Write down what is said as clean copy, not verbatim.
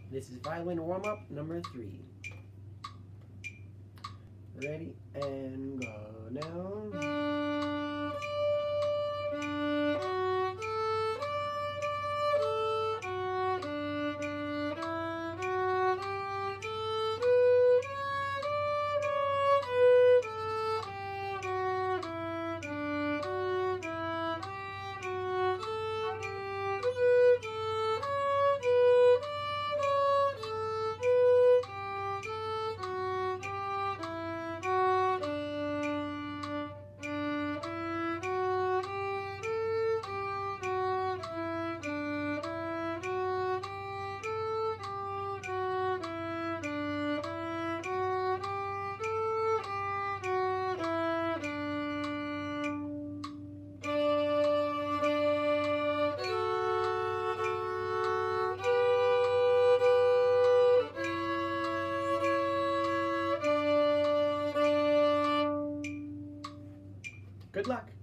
This is violin warm-up number 3. Ready and go now. Good luck.